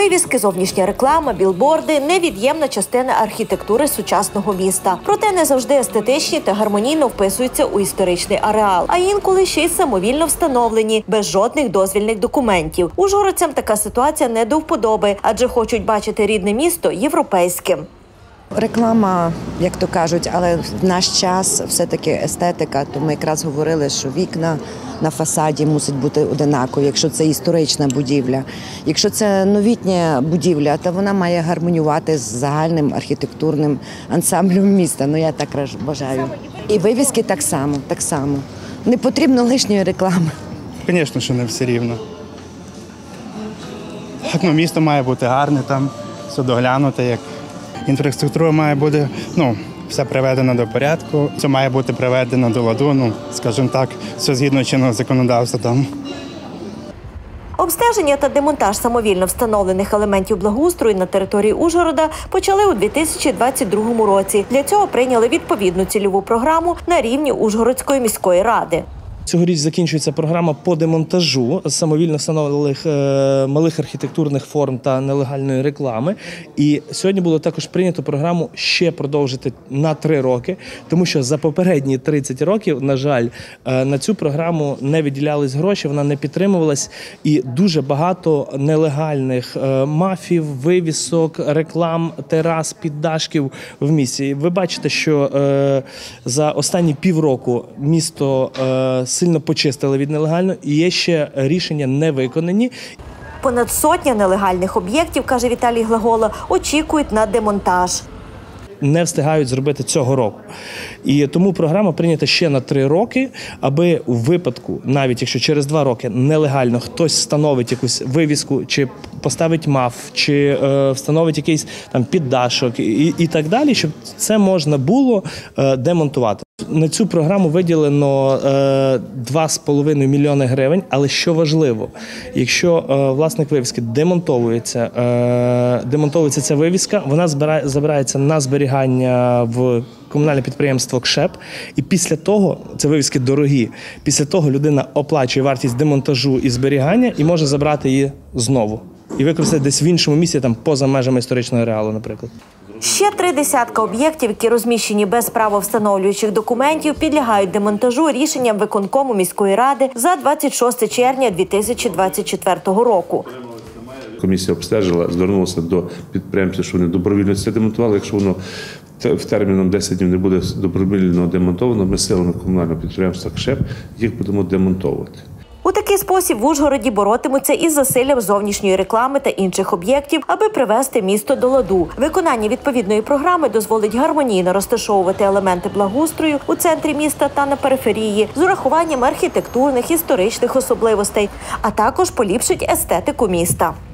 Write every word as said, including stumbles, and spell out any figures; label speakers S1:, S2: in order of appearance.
S1: Вивіски, зовнішня реклама, білборди – невід'ємна частина архітектури сучасного міста. Проте не завжди естетичні та гармонійно вписуються у історичний ареал, а інколи ще й самовільно встановлені, без жодних дозвільних документів. Ужгородцям така ситуація не до вподоби, адже хочуть бачити рідне місто європейським.
S2: Реклама, як то кажуть, але в наш час все-таки естетика, то ми якраз говорили, що вікна на фасаді мусять бути одинакові, якщо це історична будівля. Якщо це новітня будівля, то вона має гармонювати з загальним архітектурним ансамблем міста. Ну, я так вважаю. І вивіски так само, так само. Не потрібно лишньої реклами.
S3: Звісно, що не все рівно. Ну, місто має бути гарне, там все доглянуте, як інфраструктура має бути, ну, все приведено до порядку, все має бути приведено до ладу, ну, скажімо так, все згідно чинного законодавства там.
S1: Обстеження та демонтаж самовільно встановлених елементів благоустрою на території Ужгорода почали у дві тисячі двадцять другому році. Для цього прийняли відповідну цільову програму на рівні Ужгородської міської ради.
S4: Цьогоріч закінчується програма по демонтажу самовільно встановлених е, малих архітектурних форм та нелегальної реклами. І сьогодні було також прийнято програму ще продовжити на три роки, тому що за попередні тридцять років, на жаль, е, на цю програму не виділялись гроші, вона не підтримувалась, і дуже багато нелегальних е, мафів, вивісок, реклам, терас, піддашків в місті. Ви бачите, що е, за останні півроку місто е, сильно почистили від нелегально, і є ще рішення не виконані.
S1: Понад сотня нелегальних об'єктів, каже Віталій Глагола, очікують на демонтаж.
S4: Не встигають зробити цього року. І тому програма прийнята ще на три роки, аби у випадку, навіть якщо через два роки нелегально хтось встановить якусь вивіску, чи поставить маф, чи е, встановить якийсь там піддашок і, і так далі, щоб це можна було е, демонтувати. На цю програму виділено е, два з половиною мільйони гривень, але що важливо, якщо е, власник вивіски демонтовується, е, демонтовується ця вивіска, вона збирає, забирається на зберігання в комунальне підприємство КШЕП, і після того, це вивіски дорогі, після того людина оплачує вартість демонтажу і зберігання і може забрати її знову. І використати десь в іншому місці, там поза межами історичного ареалу, наприклад.
S1: Ще три десятка об'єктів, які розміщені без правовстановлюючих документів, підлягають демонтажу рішенням виконкому міської ради за двадцять шосте червня дві тисячі двадцять четвертого року.
S5: Комісія обстежила, звернулася до підприємців, що вони добровільно це демонтували. Якщо воно в терміном десять днів не буде добровільно демонтовано, ми силами комунального підприємства КШЕП їх будемо демонтовувати.
S1: У такий спосіб в Ужгороді боротимуться із засиллям зовнішньої реклами та інших об'єктів, аби привести місто до ладу. Виконання відповідної програми дозволить гармонійно розташовувати елементи благоустрою у центрі міста та на периферії з урахуванням архітектурних, історичних особливостей, а також поліпшить естетику міста.